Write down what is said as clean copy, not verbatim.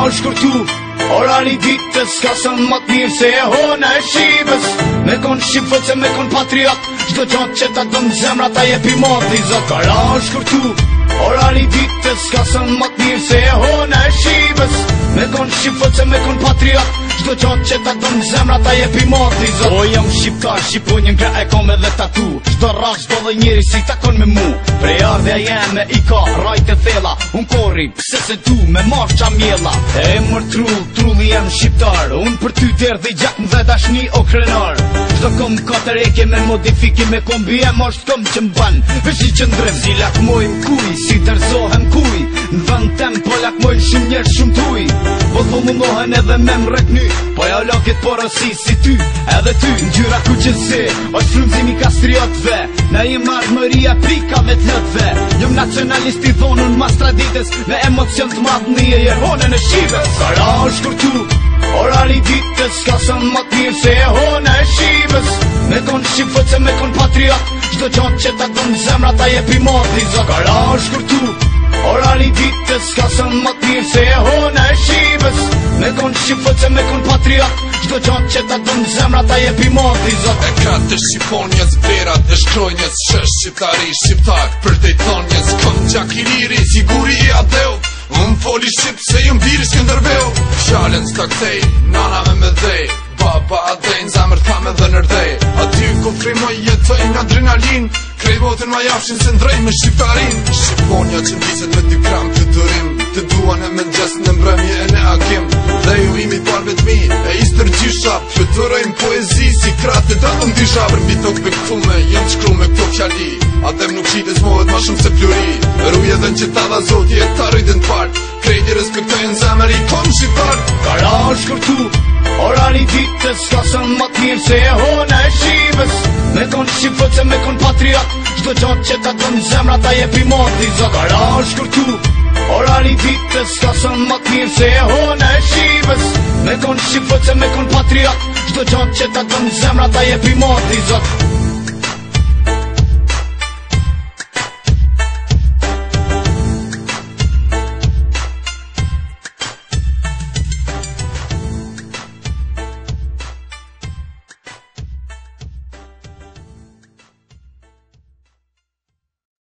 është kurtu ora një ditë s'ka sën më t'mirë se e hona e Shqipës. Me kon Shqipët se me kon patriot, çdo gjatë që ta dëm zemra ta jepi moti zot. Kara është kurtu ora një ditë s'ka sën më t'mirë se e hona e Shqipës. Me kon Shqipët se me kon patriot, çdo gjatë që ta dëm zemra ta jepi moti zot. O jam shqiptar, shqiponjën gra e kom edhe tatu. Çdo rrugë çdo dhe njeri si takon me mu. Prej ardhja jeme i ka rajt e thella. Unë korri, pse se tu me marsha mjella. E emër trulli jem shqiptar. Unë për ty derdhi gjakm dhe dashni o krenar. Çdo kom katër eke me modifiki me kombi e mosht kom që m'ban vesh i qëndrim. Si lakmojm kuj, si tërzohem kuj. Në vend tem po lakmojn shumë njerë shumë tuj. Po thu mundohen edhe me mrekny. Po ja lakit porosi si ty, edhe ty ngjyra ku që si. O frymzimi kastriotve, na jem ardhmëria pikave t'lotve. Jom nacionalist i thonun mas traditës, me emocion t'madh një e honën e Shqipës. Kara është kurtu ora një ditës s'ka sën më t'mirë se e hona e Shqipës. Me kon Shqipët se me kon patriot, çdo gjatë që ta dëm zemra ta jepi moti zot. Kara është kurtu ora një ditës s'ka sën më t'mirë se e hona e Shqipës. Me kon Shqipët se me kon patriot, çdo gjatë që ta dëm zemra ta jepi moti zot. E ka të shqiponjës verat, e shkrojnjës shësh shqiptari shqiptar. Për dejtonjës kom gjak i liri, siguri i adeu. Unë foli shqip se jëm biri Skënderbeu. Fjallën s'ta kthej, nana me dhej. Baba adejn, zamër tha me dhe nërdej. Aty ku frimoj jetojnë adrenalin. Krej botën ma jafshin se ndrej me shqiptarin. Shqiponja që mbiset me 2 gram fluturim. Të duan e me ngjes në mbrëmje e në akim. Dhe ju imi parve t'mi e istër gjysha. Fluturojnë poezi si kratë të dëndën disha. Për mbi tok për këtume, jëm të shkru me këto fjali. Adem nuk qites mohet ma shumë se fluri. Ruje dhe në që ta dha zoti e ta rritin t'part. Krejti respektojnë zemër i kom shqiptar. Kara është kurtu ora një ditës s'ka sën më t'mirë se e hona e Shqipës. Me kon Shqipët se me kon patriot, çdo gjatë që ta dëm zemra ta jepi moti zot. Kara është kurtu ora një ditës s'ka sën më t'mirë se e hona e Shqipës. Me kon Shqipët se me kon patriot, çdo gjatë që ta dëm zemra ta jepi moti zot.